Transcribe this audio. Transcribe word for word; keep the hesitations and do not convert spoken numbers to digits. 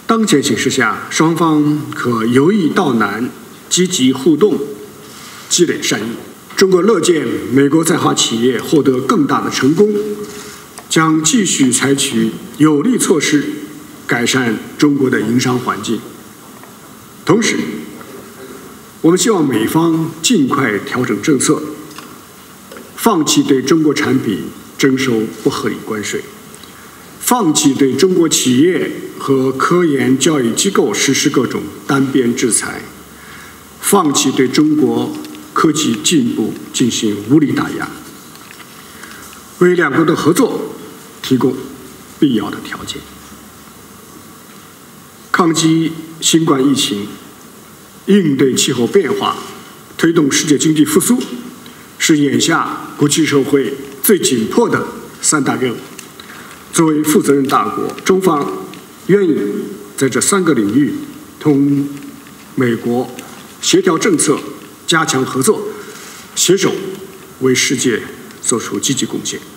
当前形势下，双方可由易到难，积极互动，积累善意。中国乐见美国在华企业获得更大的成功，将继续采取有力措施改善中国的营商环境。同时，我们希望美方尽快调整政策，放弃对中国产品征收不合理关税，放弃对中国企业和科研教育机构实施各种单边制裁，放弃对中国科技进步进行无理打压，为两国的合作提供必要的条件。抗击新冠疫情，应对气候变化，推动世界经济复苏，是眼下国际社会最紧迫的三大任务。作为负责任大国，中方愿意在这三个领域同美国协调政策，加强合作，携手为世界做出积极贡献。